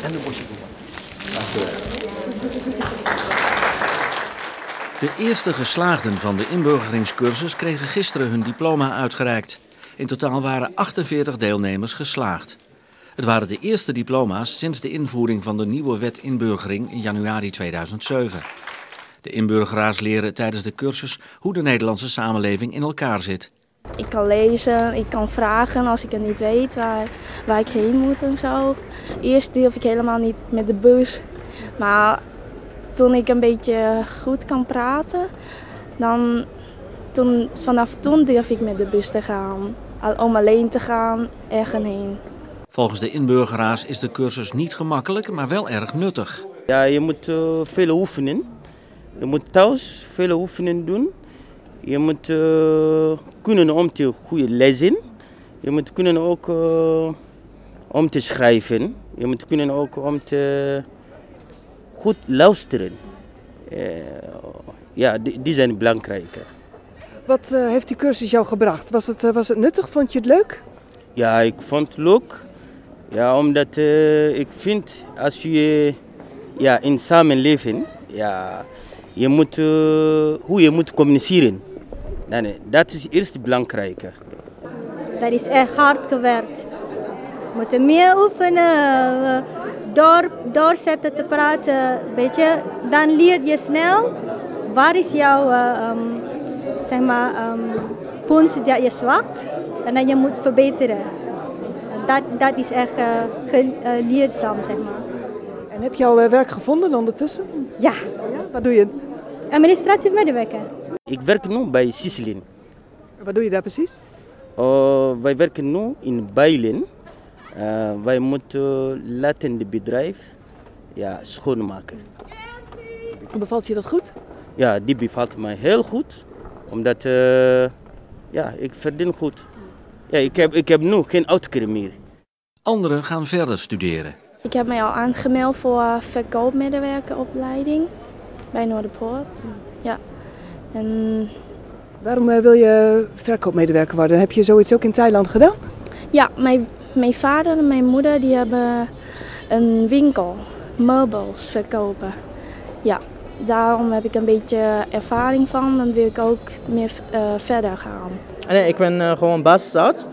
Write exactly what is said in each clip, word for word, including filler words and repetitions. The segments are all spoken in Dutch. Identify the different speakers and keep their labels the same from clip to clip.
Speaker 1: En een bosje bloemen. Dankjewel.
Speaker 2: De eerste geslaagden van de inburgeringscursus kregen gisteren hun diploma uitgereikt. In totaal waren achtenveertig deelnemers geslaagd. Het waren de eerste diploma's sinds de invoering van de nieuwe wet inburgering in januari tweeduizend zeven. De inburgeraars leren tijdens de cursus hoe de Nederlandse samenleving in elkaar zit.
Speaker 3: Ik kan lezen, ik kan vragen als ik het niet weet waar, waar ik heen moet en zo. Eerst durf ik helemaal niet met de bus, maar toen ik een beetje goed kan praten, dan toen, vanaf toen durf ik met de bus te gaan, om alleen te gaan ergens heen.
Speaker 2: Volgens de inburgeraars is de cursus niet gemakkelijk, maar wel erg nuttig.
Speaker 4: Ja, je moet uh, veel oefenen. Je moet thuis veel oefenen doen. Je moet uh, kunnen om te goede lezen. Je moet kunnen ook uh, om te schrijven. Je moet kunnen ook om te goed luisteren. Uh, ja, die, die zijn belangrijke.
Speaker 1: Wat uh, heeft die cursus jou gebracht? Was het, uh, was het nuttig? Vond je het leuk?
Speaker 4: Ja, ik vond het leuk. Ja, omdat uh, ik vind als je ja, in samenleven, ja, je moet, uh, hoe je moet communiceren. Nee, nee, dat is eerst belangrijk.
Speaker 5: Dat is echt hard gewerkt. We moeten meer oefenen, door, doorzetten te praten, weet je. Dan leer je snel waar is jouw uh, um, zeg maar, um, punt dat je zwakt en dat je moet verbeteren. Dat, dat is echt uh, leerzaam, zeg maar.
Speaker 1: En heb je al uh, werk gevonden ondertussen?
Speaker 5: Ja.
Speaker 1: Ja. Wat doe je?
Speaker 5: Administratief medewerker.
Speaker 4: Ik werk nu bij Sicilien.
Speaker 1: Wat doe je daar precies?
Speaker 4: Uh, wij werken nu in Bijlen. Uh, wij moeten laten het bedrijf ja, schoonmaken.
Speaker 1: Bevalt je dat goed?
Speaker 4: Ja, die bevalt mij heel goed. Omdat uh, ja, ik verdien goed. Ja, ik, heb, ik heb nu geen uitkering meer.
Speaker 2: Anderen gaan verder studeren.
Speaker 3: Ik heb mij al aangemeld voor verkoopmedewerkeropleiding bij Noorderpoort. Ja. En
Speaker 1: waarom uh, wil je verkoopmedewerker worden? Heb je zoiets ook in Thailand gedaan?
Speaker 3: ja, mijn, mijn vader en mijn moeder die hebben een winkel, meubels verkopen. Ja, daarom heb ik een beetje ervaring van. Dan wil ik ook meer uh, verder gaan.
Speaker 6: Nee, ik ben uh, gewoon basisarts.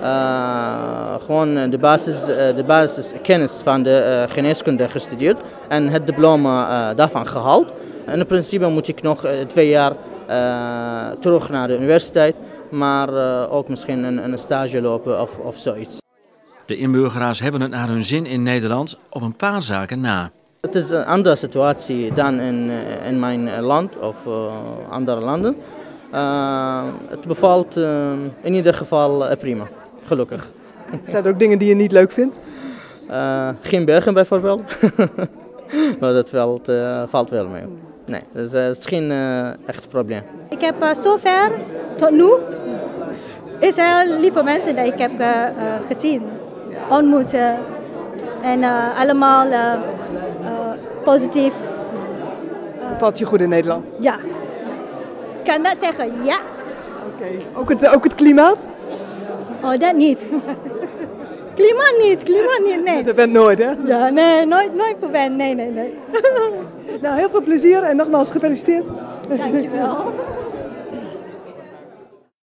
Speaker 6: Uh, gewoon de, basis, uh, de basiskennis van de uh, geneeskunde gestudeerd en het diploma uh, daarvan gehaald. En in principe moet ik nog uh, twee jaar uh, terug naar de universiteit, maar uh, ook misschien een, een stage lopen of, of zoiets.
Speaker 2: De inburgeraars hebben het naar hun zin in Nederland op een paar zaken na.
Speaker 6: Het is een andere situatie dan in, in mijn land of uh, andere landen. Uh, het bevalt uh, in ieder geval uh, prima, gelukkig.
Speaker 1: Zijn er ook dingen die je niet leuk vindt?
Speaker 6: Uh, geen bergen bijvoorbeeld, maar dat valt, uh, valt wel mee. Nee, dat is geen uh, echt probleem.
Speaker 5: Ik heb uh, zover tot nu is heel lieve mensen die ik heb uh, uh, gezien, ontmoet uh, en uh, allemaal uh, uh, positief.
Speaker 1: Uh, Valt je goed in Nederland?
Speaker 5: Ja. Ik kan dat zeggen, ja.
Speaker 1: Oké. Okay. Ook, het, ook het klimaat?
Speaker 5: Oh, dat niet. Klimaat niet, klimaat niet, nee.
Speaker 1: Dat bent nooit, hè?
Speaker 5: Ja, nee, nooit, nooit verwend, nee, nee, nee.
Speaker 1: Nou, heel veel plezier en nogmaals gefeliciteerd.
Speaker 5: Dankjewel.